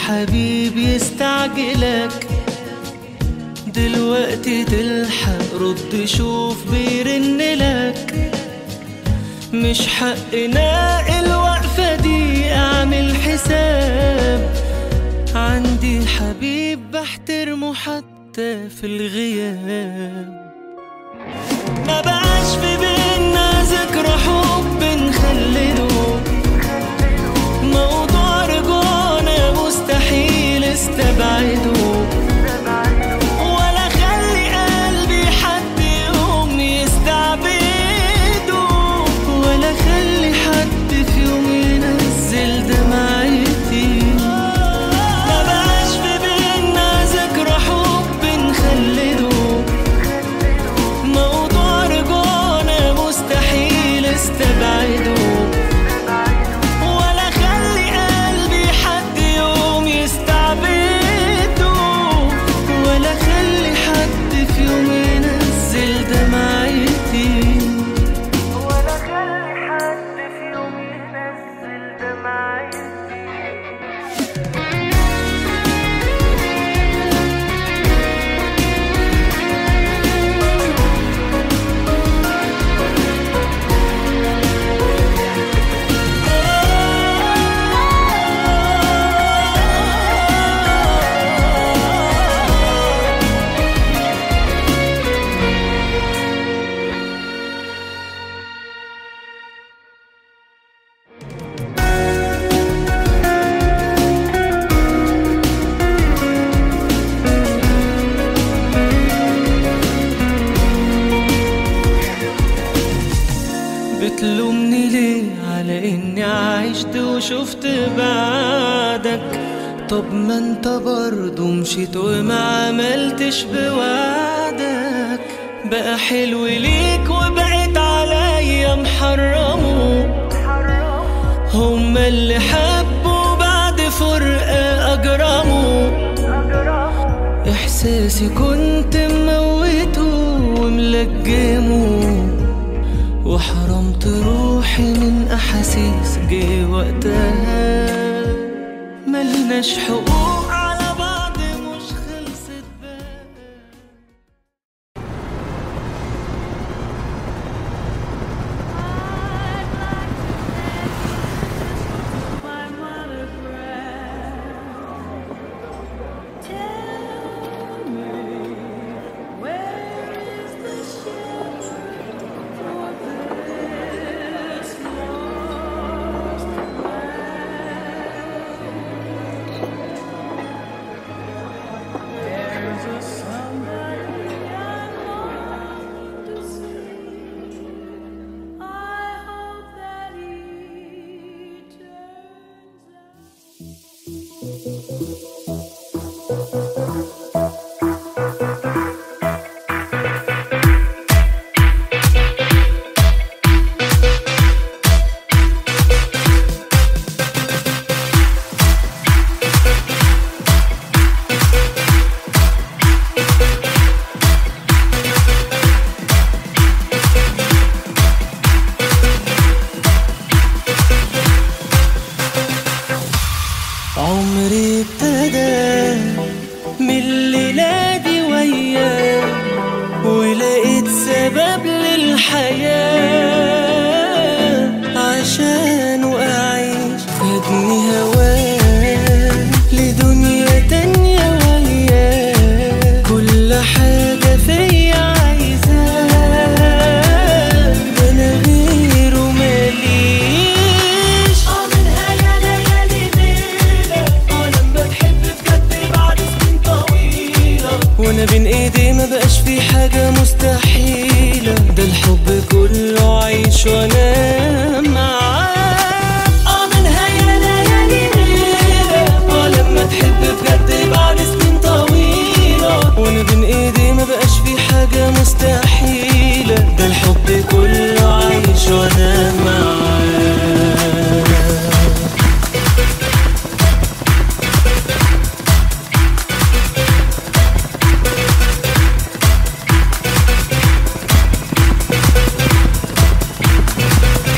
الحبيب يستعجلك، دلوقتي تلحق رد شوف بيرنلك. مش حقنا الوقفة دي، اعمل حساب، عندي حبيب بحترمه حتى في الغياب. ما بقاش في بينا ذكرى حب نخلده، موضوع رجوعنا مستحيل استبعده، ولا خلي قلبي حد يوم يستعبده، ولا خلي حد في يوم ينزل دمعتي. ما بقاش في بينا ذكرى حب نخلده، موضوع رجوعنا مستحيل استبعده، ولا خلي قلبي حد يوم يستعبده، ولا خلي حد في يوم ينزل دمعتي، ولا خلي حد في يوم ينزل دمعتي. بتلومني ليه على اني عشت وشفت بعدك؟ طب ما انت برضو مشيت وما عملتش بوعدك. بقى حلو ليك وبقيت عليا محرمه، هما اللي حبوا بعد فرقة اجرموا. احساسي كنت مموته وملجمه، وحرمت روحي من أحاسيس جه وقتها. ملناش حقوق على بعض مش خلصت بقى. عمري ابتدى من الليلة دي وياك، ولقيت سبب للحياة عشان أعيش. خدني هواك لدنيا تانية وياك، كل حاجة فيا عايزاك، ده أنا غيره ماليش. منها يا ليالي ليلة، لما تحب بجد بعد سنين طويلة، وانا بين ايدي ما بقاش في حاجة مستحيلة، ده الحب كله عيش وانا معاك. منها يا ليالي ليلة، لما تحب بجد بعد سنين طويلة، وانا بين ايدي ما بقاش في حاجة مستحيلة، ده الحب كله عيش وانا معاك.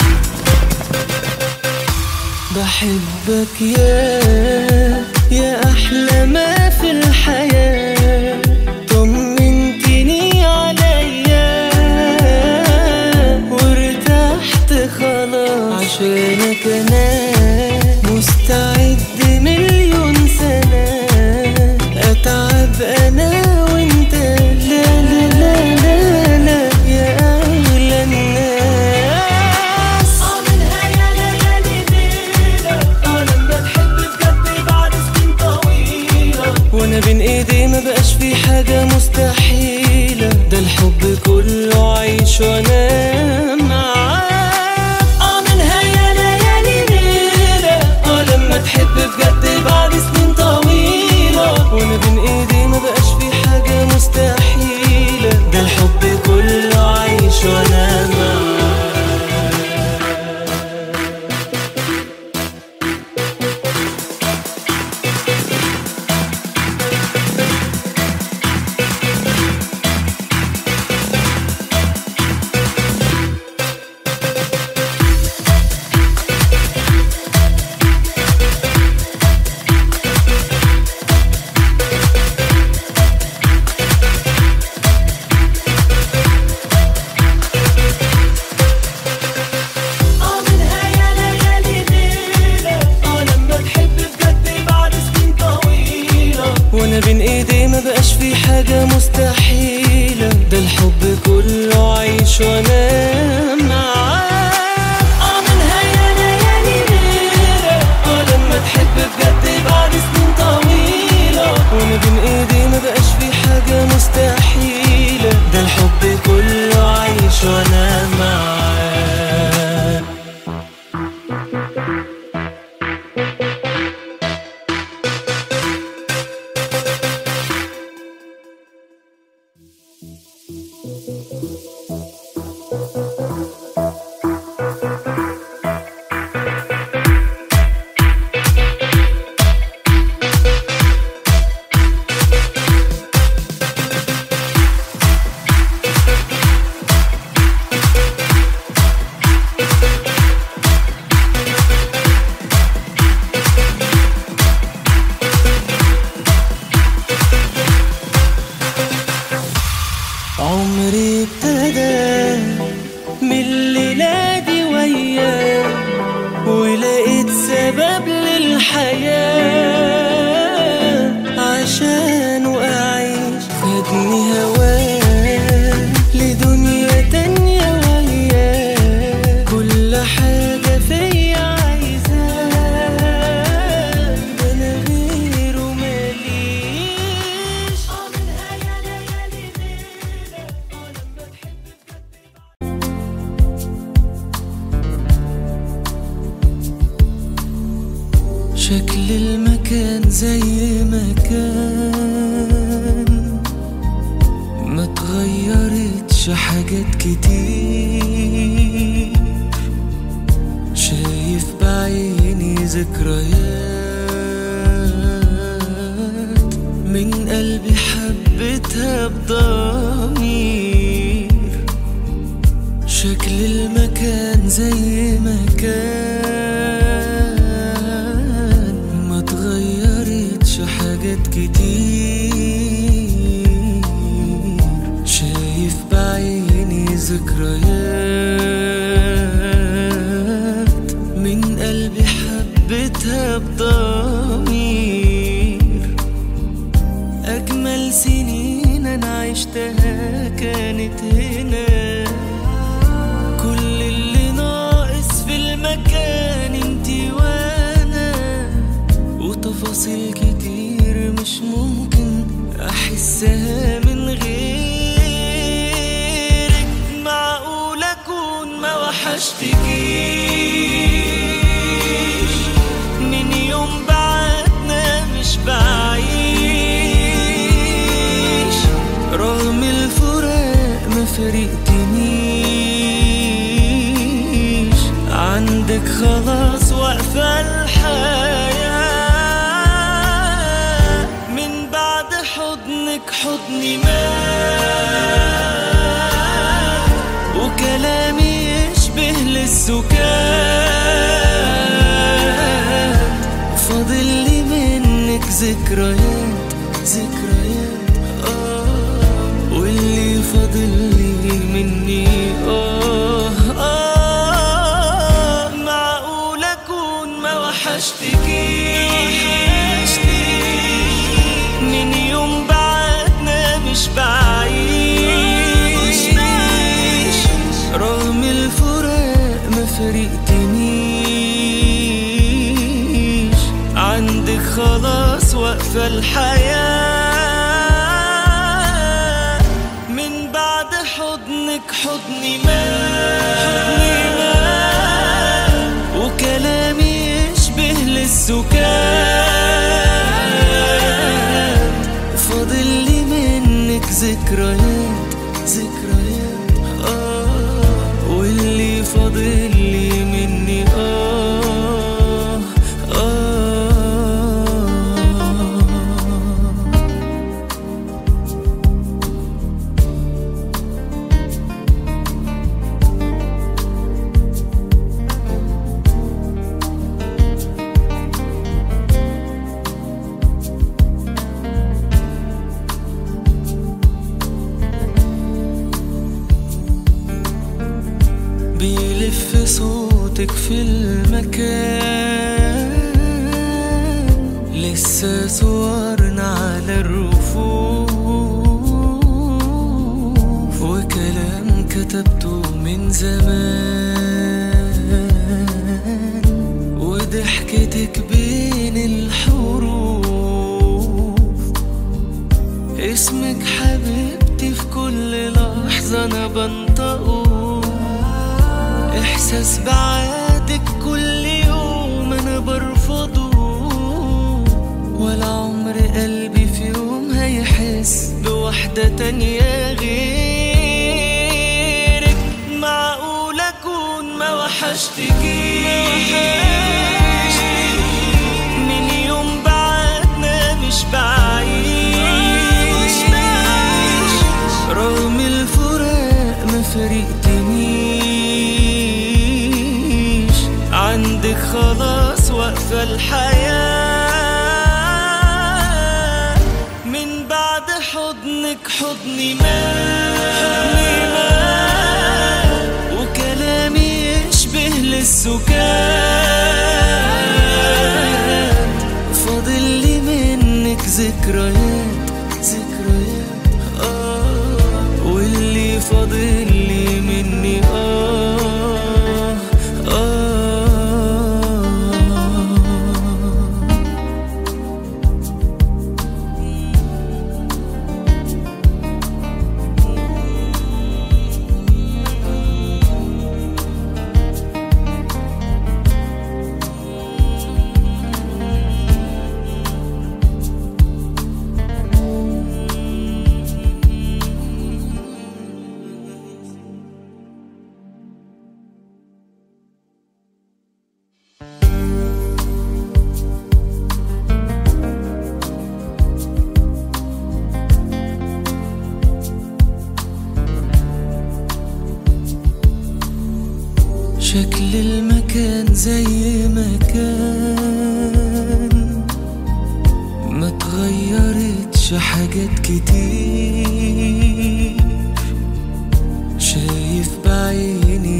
بحبك يا أحلى ما في الحياة طمنتني عليا وارتحت خلاص عشانك أنا مستعد مليون سنة أتعب أنا وأنت لا لا لا لا لا يا أغلى الناس منها يا ليالي ليلة لما تحب بجد بعد سنين طويلة وانا بين ايدي ما بقاش في حاجة مستحيلة ده الحب كله عيش وانا معاك منها يا ليالي ليلة لما تحب بجد بعد سنين طويلة وانا بين ايدي ما بقاش في حاجة مستحيلة ده الحب كله عيش وانا معاك منها يا ليالي ليلة لما تحب بجد بعد سنين طويلة وانا بين ايدي ما بقاش في حاجة مستحيلة ده الحب كله عيش وانا معاك منها يا ليالي ليلة لما تحب بجد بعد سنين طويلة وانا بين ايدي ما بقاش في حاجة مستحيلة ده الحب كله عيش وانا معاك عمري ابتدى من الليلة دي وياك ولقيت سبب للحياة عشان أعيش خدني هواك لدنيا تانية وياك كل حاجة فيا عايزاك ده أنا غيره ماليش منها يا ليالي ليلة لما تحب شكل المكان زي ما كان ما تغيرتش حاجات كتير شايف بعيني ذكريات من قلبي حبيتها بضمير شكل المكان زي ما كان ما تغيرتش حاجات كتير شايف بعيني ذكريات من قلبي حبيتها بضمير أجمل سنين أنا عشتها كانت هنا كل اللي ناقص في المكان انتي وانا وتفاصيل كتير مش ممكن احسها من غيرك معقول اكون ما وحشتكيش من يوم بعدنا مش بعيش رغم الفراق ما فرقتنيش عندك خلاص واقفة الحياة من بعد حضنك حضني مات وكلامي يشبه للسكات فاضل لي منك ذكريات ذكريات واللي فاضل لي مني معقول اكون ما وحشتكيش من يوم بعدنا مش بعيش رغم الفراق ما فرقتنيش عندك خلاص واقفة الحياة من بعد حضنك حضني مات وكلامي يشبه للسكان فاضل لي منك ذكريات ذكريات واللي فاضل لي مني بيلف صوتك في المكان لسه صورنا على الرفوف وكلام كتبته من زمان وضحكتك بين الحروف اسمك حبيبتي في كل لحظة أنا بنطقه إحساس بعادك كل يوم أنا برفضه ولا عمر قلبي في يوم هيحس بواحدة تانية غيرك معقول أكون ما وحشتكيش من يوم بعدنا مش بعيش رغم الفراق ما فرقتنيش عندك خلاص واقفة الحياة من بعد حضنك حضني مات وكلامي يشبه للسكان فاضل لي منك ذكريات ذكريات واللي فاضل لي مني شكل المكان زي ما كان ما تغيرتش حاجات كتير شايف بعيني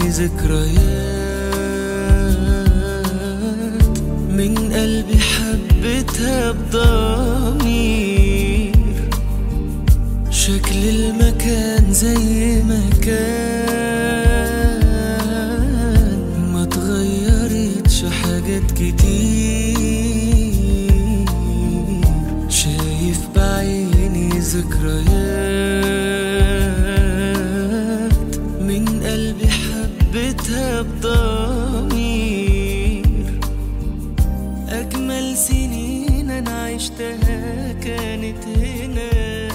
ذكريات من قلبي حبيتها بضمير شكل المكان زي ما كان ما تغيرتش حاجات كتير شايف بعيني ذكريات من قلبي حبيتها بضمير أجمل سنين أنا عشتها كانت هنا